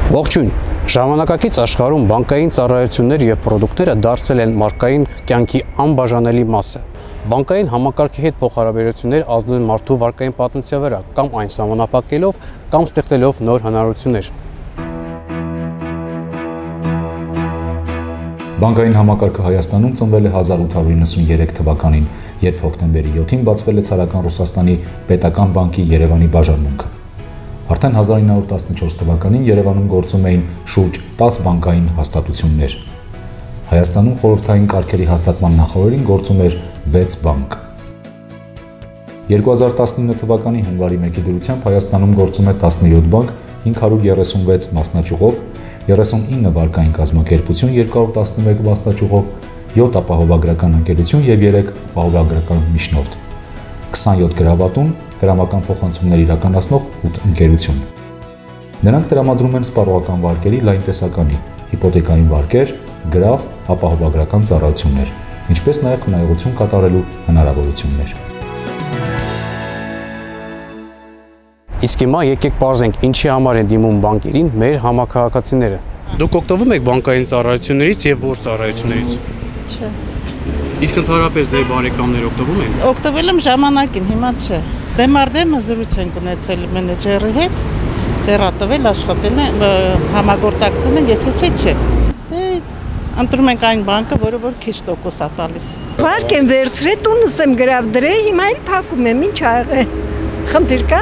Ողջույն, ժամանակակից աշխարհում բանկային ծառայություններ եւ պրոդուկտները դարձել են մարդկային կյանքի անբաժանելի մասը։ Բանկային համակարգի հետ փոխհարաբերություններ ազդում են մարդու վարկային պատմության վրա, կամ այն սահմանափակելով, կամ ստեղծելով նոր հնարավորություններ։ Բանկային համակարգը Հայաստանում ծնվել է 1893 թվականին, երբ հոկտեմբերի 7-ին բացվել է ցարական Ռուսաստանի պետական բանկի Երևանի բաժանմունքը։ Արդեն 1914 թվականին Երևանում գործում էին շուրջ 10 բանկային հաստատություններ։ Հայաստանում խորհրդային կարգերի հաստատման նախօրին գործում էր 6 բանկ։ 2019 թվականի հունվարի 1-ի դրությամբ Հայաստանում գործում է 17 բանկ, 536 մասնաճյուղով, 39 վարկային կազմակերպություն, 211 մասնաճյուղով, 7 ապահովագրական ընկերություն եւ 3 ապահովագրական միջնորդ, 27 գրավատուն, դրամական փոխանցումներ իրականացնող 8 ընկերություն։ Նրանք տրամադրում են սպառողական վարկերի լայն տեսականի, հիպոթեկային վարկեր, գրավ, ապահովագրական ծառայություններ, ինչպես նաև խնայողություն կատարելու հնարավորություններ։ Իսկ հիմա եկեք պարզենք, ինչի համար են դիմում բանկերին մեր համաքաղաքացիները։ Դուք օգտվում եք բանկային ծառայություններից եւ որ ծառայություններից։ Չէ։ Իսկ ընդհանրապես ձեր բարեկամներ օգտվում են։ Օգտվել եմ ժամանակին, հիմա չէ։ Դե մարդերն զրույց են ունեցել մենեջերի հետ, ձեռատվել աշխատել են, համագործակցել են, եթե չէ։ Դե ընտրում ենք այն բանկը, որը որ քիչ տոկոս է տալիս։ Վարկ եմ վերցրել, տունս եմ գրավ դրել, հիմա էլ փակում եմ, ինչ աղը։ Խնդիր կա։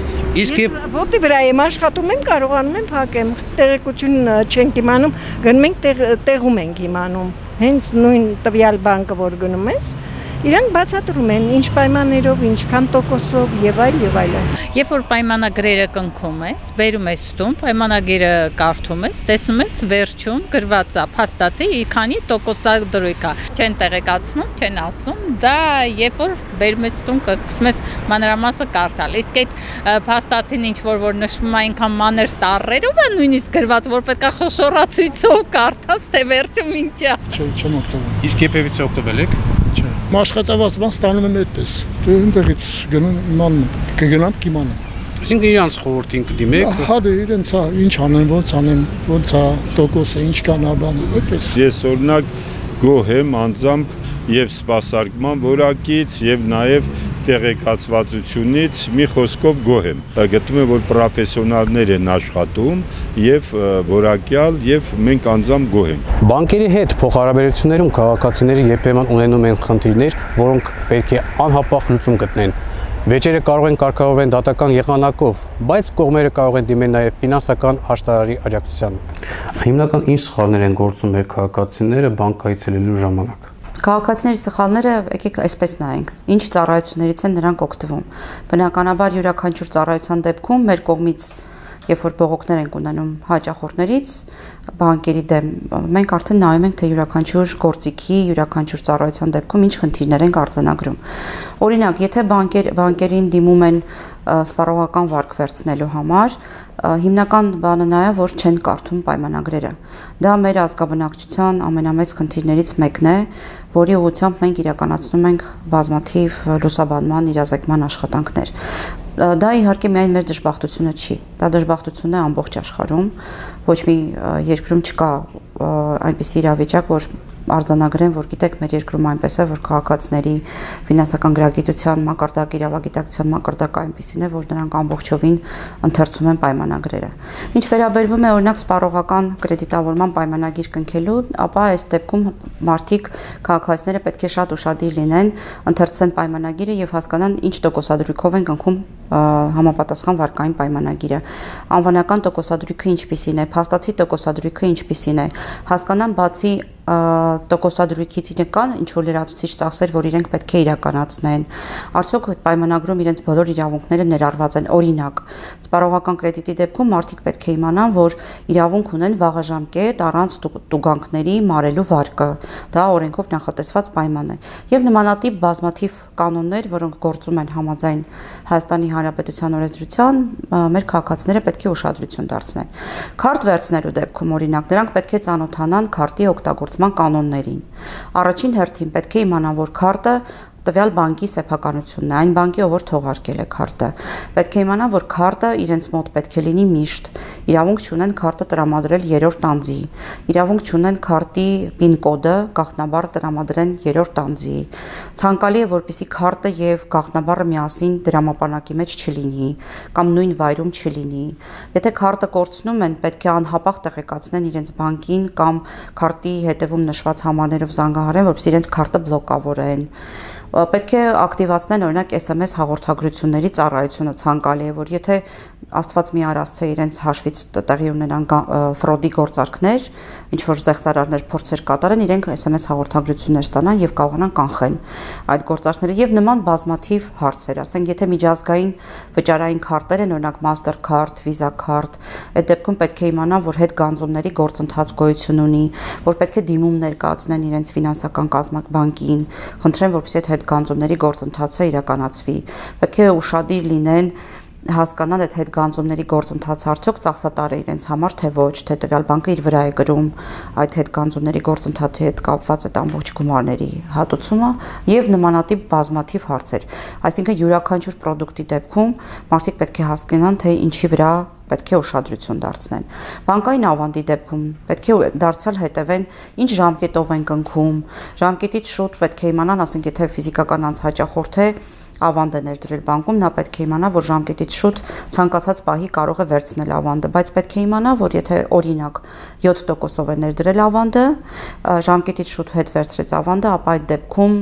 Իսկ եւ ոտի վրա եմ աշխատում եմ, կարողանում եմ փակեմ։ Տեղեկություն չենք իմանում, գնում ենք տեղում ենք իմանում։ Հենց նույն տվյալ բանկը, որ գնում ես, իրանք բացատրում են ինչ պայմաններով, ինչքան տոկոսով եւ այլն։ Երբ որ պայմանագրերը կնքում ես, բերում ես տուն, պայմանագիրը կարդում ես, տեսնում ես վերջում գրված է փաստացի քանի տոկոսադրույք է։ Չեն տեղեկացնում, չեն ասում, դա երբ որ բերում ես տուն, սկսում ես մանրամասը կարդալ։ Իսկ այդ փաստացին ինչ որ նշվում է այնքան մանր տառերով է նույնիսկ գրված, որ պետք է խոշորացույցով կարդաս, թե վերջում ինչ է։ Չեմ օգտվել։ իսկ երբևիցե օգտվել եք։ Չէ։ Աշխատավարձ ստանում եմ այդպես։ Դե այնտեղից գնում իմանում, կգնամ կիմանամ։ Այսինքն իրանց խորհրդին կդիմեք։ Հա դե իրենց ինչ անեմ, ոնց է տոկոսը, ինչ կան բանը, այդպես։ Ես օրինակ գոհ եմ անձամբ եւ սպասարկման որակից եւ նաեւ տեղեկացվածությունից մի խոսքով գոհ եմ։ Գտնում եմ, որ պրոֆեսիոնալներ են աշխատում եւ որակյալ եւ մենք անձամբ գոհ ենք։ Բանկերի հետ փոխհարաբերություններում քաղաքացիները երբեմն ունենում են խնդիրներ, որոնք պետք է անհապաղ լուծում գտնեն։ Վեճերը կարող են կարգավորվել դատական եղանակով, բայց կողմերը կարող են դիմել նաև ֆինանսական աշտարարի աջակցությանը։ Հիմնական ինչ սխալներ են գործում մեր քաղաքացիները բանկ այցելելու ժամանակ։ Քաղաքացիների սխալները եկեք այսպես նայենք, ինչ ծառայություններից են նրանք օգտվում։ Բնականաբար յուրաքանչյուր ծառայության դեպքում մեր կողմից, երբ որ բողոքներ ենք ունենում հաճախորդներից, բանկերի դեմ, մենք արդեն նայում ենք, թե յուրաքանչյուր գործիքի, յուրաքանչյուր ծառայության դեպքում ինչ խնդիրներ են արձանագրում։ Օրինակ, եթե բանկերին դիմում են սպառողական վարկ վերցնելու համար, հիմնական բանը նա է, որ չեն կարդում պայմանագրերը։ Դա մեր ազգաբնակչության ամենամեծ խնդիրներից մեկն է, որի ուղղությամբ մենք իրականացնում ենք բազմաթիվ լուսաբանման, իրազեկման աշխատանքներ։ Դա իհարկե միայն մեր դժբախտությունը չի, դա դժբախտություն է ամբողջ աշխարհում, ոչ մի երկրում չկա այնպիսի իրավիճակ, որ արձանագրեն, որ գիտեք, մեր երկրում այնպես է, որ քաղաքացիների ֆինանսական գրագիտության մակարդակ, իրավագիտակցության մակարդակը այնպիսին է, որ նրանք ամբողջովին ընթերցում են պայմանագրերը։ Ինչ վերաբերվում է օրինակ սպառողական կրեդիտավորման պայմանագիր կնքելու, ապա այս դեպքում մարդիկ, քաղաքացիները պետք է շատ ուշադիր լինեն, ընթերցեն պայմանագիրը եւ հասկանան ինչ տոկոսադրույքով են կնքում համապատասխան վարկային պայմանագիրը։ Անվանական տոկոսադրույքը ինչպիսին է, փաստացի տոկոսադրույքը ինչպիսին է, հասկանան բացի տոկոսադրույքից կան ինչ որ լրացուցիչ ծախսեր, որ իրենք պետք է իրականացնեն։ Արդյոք այդ պայմանագրում իրենց բոլոր իրավունքները ներառված են։ Օրինակ, սպառողական կրեդիտի դեպքում մարդիկ պետք է իմանան, որ իրավունք ունեն վաղաժամկետ առանց տուգանքների մարելու վարկը։ Դա օրենքով նախատեսված պայման է։ Եվ նմանատիպ բազմաթիվ կանոններ, որոնք գործում են համաձայն Հայաստանի Հանրապետության օրենսդրության, մեր քաղաքացիները պետք է ուշադրություն դարձնեն։ Քարտ վերցնելու դեպքում օրինակ նրանք պետք է ծանոթանան քարտի օգտագործման կանոններին։ Առաջին հերթին պետք է իմանան, որ քարտը տվյալ բանկի սեփականությունն է, այն բանկի, ով որ թողարկել է քարտը։ Պետք է իմանան, որ քարտը իրենց մոտ պետք է լինի միշտ։ Իրավունք չունեն քարտը տրամադրել երրորդ անձի։ Իրավունք չունեն քարտի PIN կոդը, գաղտնաբառը տրամադրեն երրորդ անձի։ Ցանկալի է, որպեսզի քարտը եւ գաղտնաբառը միասին դրամապանակի մեջ չլինի կամ նույն վայրում չլինի։ Եթե քարտը կորցնում են, պետք է անհապաղ տեղեկացնեն իրենց բանկին կամ քարտի հետևում նշված համարներով զանգահարեն, որպեսզի իրենց քարտը բլոկավորեն։ Պետք է ակտիվացնեն օրինակ SMS հաղորդագրությունների ծառայությունը, ցանկալի է, որ եթե Աստված մի արածցե իրենց հաշվից տեղի ունենան ֆրոդի գործարքներ, ինչ որ զեղծարարներ փորձեր կատարեն, իրենք SMS հաղորդագրություններ ստանան եւ կարողանան կանխեն այդ գործարքները եւ նման բազմաթիվ հարցեր, ասենք եթե միջազգային վճարային քարտեր են, օրինակ Mastercard, Visa card, այդ դեպքում պետք է իմանան, որ հետ գանձումների գործընթաց գոյություն ունի, որ պետք է դիմում ներկայացնեն իրենց ֆինանսական բանկին, խնդրեն, որպեսզի այդ հետ գանձումների գործընթացը իրականացվի։ Պետք է ուշադիր լինեն հասկանալ այդ հետ գանձումների գործընթացը արդյոք ծախսատար է իրենց համար, թե ոչ, թե տվյալ բանկը իր վրա է գրում այդ հետ գանձումների գործընթացի հետ կապված այդ ամբողջ գումարների հատուցումը եւ նմանատիպ բազմաթիվ հարցեր։ Այսինքն յուրաքանչյուր product-ի դեպքում մարդիկ պետք է հասկանան, թե ինչի վրա պետք է ուշադրություն դարձնեն։ Բանկային ավանդի դեպքում պետք է դարձյալ հետևեն, ինչ ժամկետով են կնքում, ժամկետից շուտ պետք է իմանան, ասենք եթե ֆիզիկական անձ հաճախորդ է ավանդ է ներդրել բանկում, նա պետք է իմանա, որ ժամկետից շուտ ցանկացած պահի կարող է վերցնել ավանդը, բայց պետք է իմանա, որ եթե օրինակ 7%-ով է ներդրել ավանդը, ժամկետից շուտ հետ վերցրեց ավանդը, ապա այդ դեպքում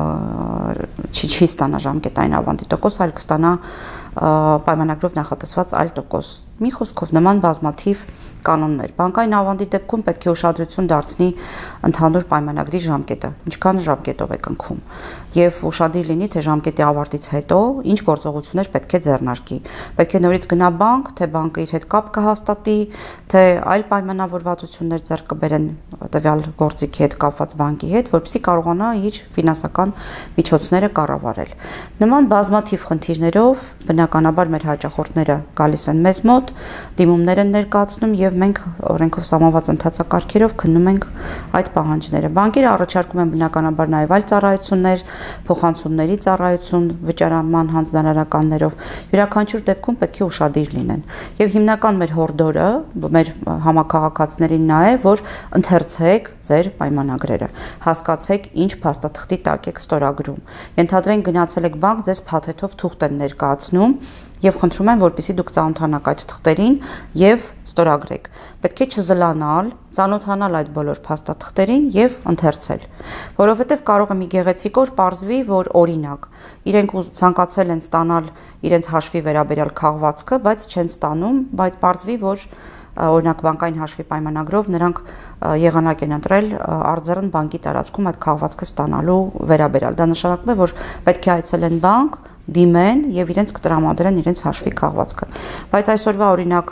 չի ստանա ժամկետային ավանդի տոկոս, այլ կստանա պայմանագրով նախատեսված այլ տոկոս։ Մի խոսքով նման բազմաթիվ կանոններ։ Բանկային ավանդի դեպքում պետք է ուշադրություն դարձնի ընդհանուր պայմանագրի ժամկետը, ինչքան ժամկետով է կնքում, եւ ուշադիր լինի, թե ժամկետի ավարտից հետո ինչ գործողություններ պետք է ձեռնարկի։ Պետք է նորից գնա բանկ, թե բանկը իր հետ կապ կհաստատի, թե այլ պայմանավորվածություններ ձեռք կբերեն տվյալ գործիքի հետ կապված բանկի հետ, որպեսզի կարողանա իր ֆինանսական միջոցները կառավարել։ Նման բազմաթիվ խնդիրներով բնականաբար մեր հաճախորդները գալիս են մեզ մոտ, դիմումներ են ներկայացնում եւ մենք օրենքով սահմանված ընթացակարգերով քննում ենք այդ պահանջները։ Բանկերը առաջարկում են բնականաբար նաեւ այլ ծառայություններ, փոխանցումների ծառայություն, վճարման հանձնարարականներով։ Յուրաքանչյուր դեպքում պետք է ուշադիր լինեն։ Եվ հիմնական մեր հորդորը, մեր համակարգացիներին նա է, որ ընթերցեք ձեր պայմանագրերը, հասկացեք ինչ փաստաթղթի տակ եք ստորագրում։ Ենթադրենք գնացել եք բանկ, ձեզ փաթեթով թուղթ են ներկայացնում եւ խնդրում են, որպեսզի դուք ծանոթանաք այդ թղթերին եւ ստորագրեք։ Պետք է չզլանալ, ծանոթանալ այդ բոլոր փաստաթղթերին եւ ընթերցել, որովհետեւ կարող է մի գեղեցիկ օր պարզվի, որ օրինակ իրենք ցանկացել են ստանալ իրենց հաշվի վերաբերյալ քաղվածքը, բայց չեն ստանում, բայց պարզվի, որ օրինակ բանկային հաշվի պայմանագրով նրանք եղանակ են ընտրել արձերն բանկի տարածքում այդ քաղվածքը ստանալու վերաբերյալ։ Դա նշանակում է, որ պետք է այցելեն բանկ, դիմեն եւ իրենց կտրամադրեն իրենց հաշվի քաղվածքը։ Բայց այսօրվա օրինակ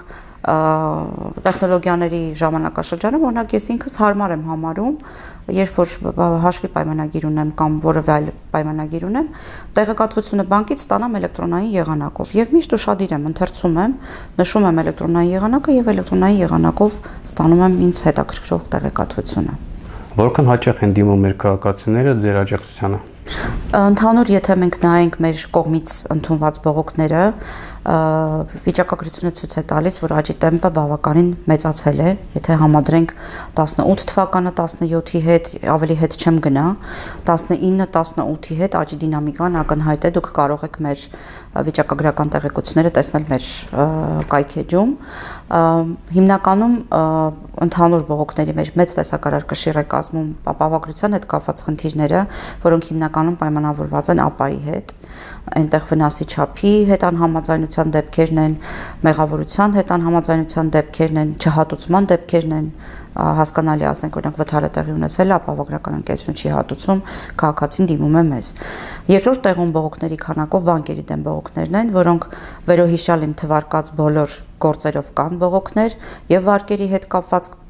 տեխնոլոգիաների ժամանակաշրջանում օրինակ ես ինքս հարմար եմ համարում, երբ որ հաշվի պայմանագիր ունեմ կամ որևէ այլ պայմանագիր ունեմ, տեղեկատվությունը բանկից ստանամ էլեկտրոնային եղանակով եւ միշտ ուշադիր եմ, ընթերցում եմ, նշում եմ էլեկտրոնային եղանակը եւ էլեկտրոնային եղանակով ստանում եմ ինձ հետաքրքրող տեղեկատվությունը։ Որքան հաճախ են դիմում մեր քաղաքացիները ձեր աջակցությանը։ Ընդհանուր եթե մենք նայենք մեր կողմից ընդունված բողոքները, վիճակագրությունը ցույց է տալիս, որ աճի տեմպը բավականին մեծացել է, եթե համադրենք 18 թվականը 17-ի հետ, ավելի հետ չեմ գնա, 19-18-ի հետ աճի դինամիկան ակնհայտ է, դուք կարող եք մեր վիճակագրական տեղեկությունները տեսնել մեր կայքեջում։ Հիմնականում ընդհանուր բողոքների մեջ մեծ տեսակարար կշիռ է կազմում ապահովագրության հետ կապված խնդիրները, որոնք հիմնականում պայմանավորված են ԱՊԱ-ի հետ, այնտեղ վնասի չափի հետ անհամաձայնության դեպքերն են, մեղավորության հետ անհամաձայնության դեպքերն են, չհատուցման դեպքերն են, հասկանալի ասենք օրինակ վթարը տեղի ունեցել, ապահովագրական ընկերությունը չի հատուցում, քաղաքացին դիմում է մեզ։ Երկրորդ տեղում բողոքների քանակով բանկերի դեմ բողոքներն են, որոնք վերոհիշյալ իմ թվարկած բոլոր գործերով կան բողոքներ եւ վարկերի հետ կապված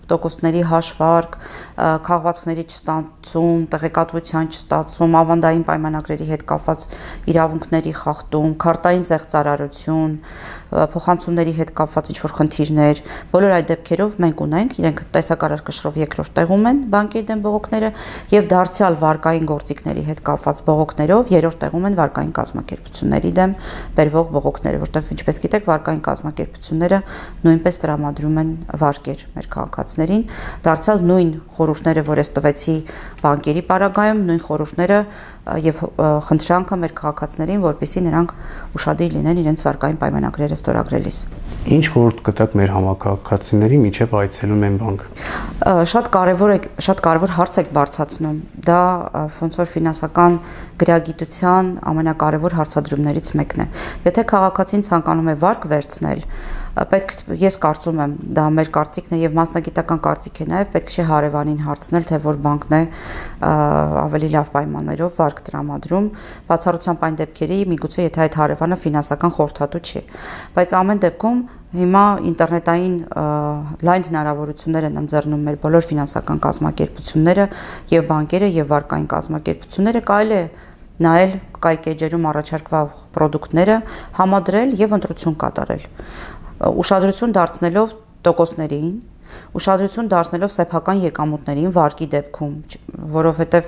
տոկոսների հաշվարկ, քաղվածքների չստացում, տեղեկատվության չստացում, ավանդային պայմանագրերի հետ կապված իրավունքների խախտում, քարտային զեղծարարություն, փոխանցումների հետ կապված ինչ-որ խնդիրներ, բոլոր այդ դեպքերով մենք ունենք, իրենք տեսակարար կշռով երկրորդ տեղում են բանկերի դեմ բողոքները եւ դարձյալ վարկային գործիքների հետ կապված բողոքներով երրորդ տեղում են վարկային կազմակերպությունների դեմ բերվող բողոքները, որտեղ ինչպես գիտեք, վարկային կազմակերպությունները նույնպես տրամադրում են վարկեր մեր քաղաքացիներին, դարձյալ նույն խորհուրդները, որ ես տվեցի բանկերի պարագայում, նույն խորհուրդները եւ խնդրանքը մեր քաղաքացիներին, որպեսզի նրանք ուշադիր լինեն իրենց վարկային պայմանագրերը ստորագրելիս։ Ինչ խորհուրդ կտաք մեր համակարգացիների միջև այցելում են բանկ։ Շատ կարևոր հարց եք բարձրացնում։ Դա ոնց որ ֆինանսական գրագիտության ամենակարևոր հարցադրումներից մեկն է։ Եթե քաղաքացին ցանկանում է վարկ վերցնել, պետք ես կարծում եմ, դա մեր կարծիքն է եւ մասնագիտական կարծիք է նաեւ պետք չէ հարևանին հարցնել, թե որ բանկն է ավելի լավ պայմաններով վարկ տրամադրում, բացառությամբ այն դեպքերի, միգուցե եթե այդ հարևանը ֆինանսական խորհրդատու չի, բայց ամեն դեպքում հիմա ինտերնետային լայն հնարավորություններ են ընձեռնում մեր բոլոր ֆինանսական կազմակերպությունները եւ բանկերը եւ վարկային կազմակերպությունները, կարելի է նայել կայքեջերում առաջարկվող պրոդուկտները, համադրել եւ ընտրություն կատարել։ Ուշադրություն դարձնելով տոկոսներին, ուշադրություն դարձնելով սեփական եկամուտներին վարկի դեպքում, որովհետև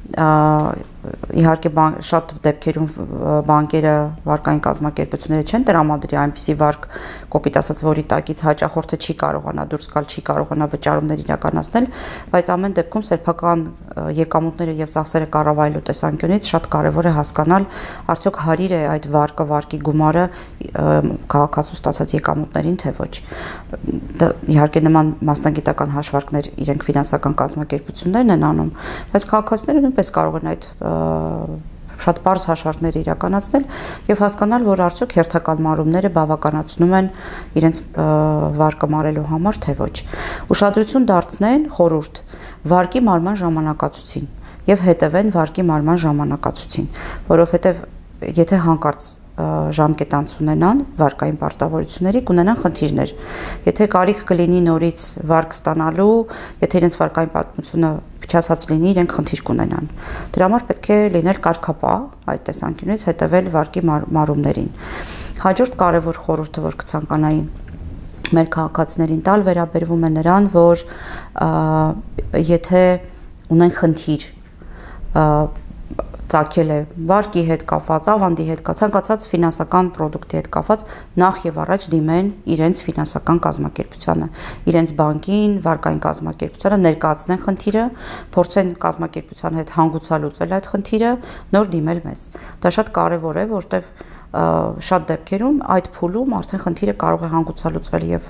իհարկե շատ դեպքերում բանկերը, վարկային կազմակերպությունները չեն տրամադրի այնպիսի վարկ, կոպիտ ասած, որի տակից հաճախորդը չի կարողանա դուրս գալ, չի կարողանա վճարումներ իրականացնել, բայց ամեն դեպքում սեփական եկամուտները եւ ծախսերը կառավարելու տեսանկյունից շատ կարեւոր է հասկանալ, արդյոք հարիր է այդ վարկը, վարկի գումարը քաղաքացու ստացած եկամուտներին, թե ոչ։ Իհարկե նման մասնագիտական հաշվարկներ իրենք ֆինանսական կազմակերպություններն են անում, բայց քաղաքացիները նույնպես կարող են այդ շատ པարզ հաշվարկներ իրականացնել եւ հասկանալ, որ արդյոք հերթական մարումները բավականացնում են իրենց վարկը մարելու համար, թե ոչ։ Ուշադրություն դարձնեն խորհուրդ վարկի մարման ժամանակացույցին եւ հետևեն վարկի մարման ժամանակացույցին, որովհետեւ եթե հանկարծ ժամկետանց ունենան վարկային պարտավորությունների կունենան խնդիրներ։ Եթե կարիք կլինի նորից վարկ ստանալու, եթե իրենց վարկային պատմությունը փչացած լինի, իրենք խնդիր կունենան։ Դրա համար պետք է լինել կարգապահ այդ տեսանկյունից հետևել վարկի մարումներին։ Հաջորդ կարևոր խորհուրդը, որ կցանկանայի մեր քաղաքացիներին տալ, վերաբերվում է նրան, որ եթե ունեն խնդիր ծագել է վարկի հետ կապված, ավանդի հետ կապված, ցանկացած ֆինանսական պրոդուկտի հետ կապված, նախ եւ առաջ դիմեն իրենց ֆինանսական կազմակերպությանը, իրենց բանկին, վարկային կազմակերպությանը ներկայացնեն խնդիրը, փորձեն կազմակերպության հետ հանգուցալուծել այդ խնդիրը, նոր դիմել մեզ։ Դա շատ կարեւոր է, որտեղ շատ դեպքերում այդ փուլում արդեն խնդիրը կարող է հանգուցալուծվել եւ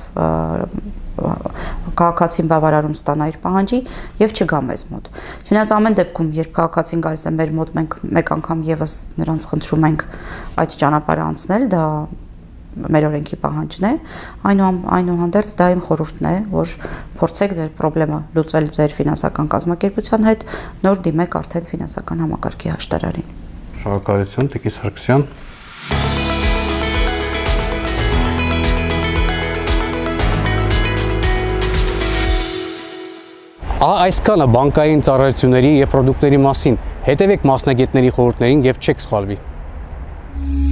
քաղաքացին բավարարում ստանա իր պահանջի եւ չգա մեզ մոտ։ Չնայած ամեն դեպքում, երբ քաղաքացին գալիս է մեր մոտ, մենք մեկ անգամ եւս նրանց խնդրում ենք այդ ճանապարհը անցնել, դա մեր օրենքի պահանջն է, այնուհանդերձ դա իմ խորհուրդն է, որ փորձեք ձեր խնդրը լուծել ձեր ֆինանսական կազմակերպության հետ, նոր դիմեք արդեն ֆինանսական համակարգի հաշտարարին։ Շնորհակալություն, Տիկին Սարգսյան։ Այսքանը բանկային ծառայությունների եւ պրոդուկտների մասին, հետևեք մասնագետների խորհուրդներին եւ չեք սխալվի։